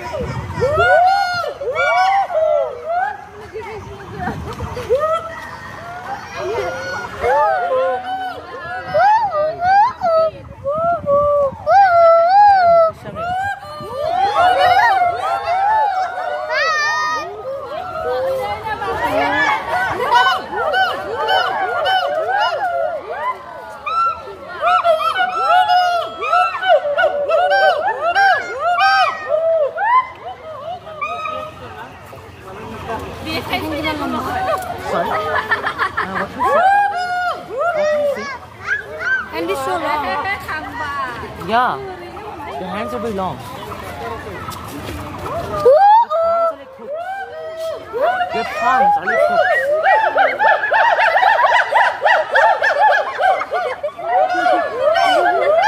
And it's so long. Yeah, the hands are very long. Your palms are like hooks.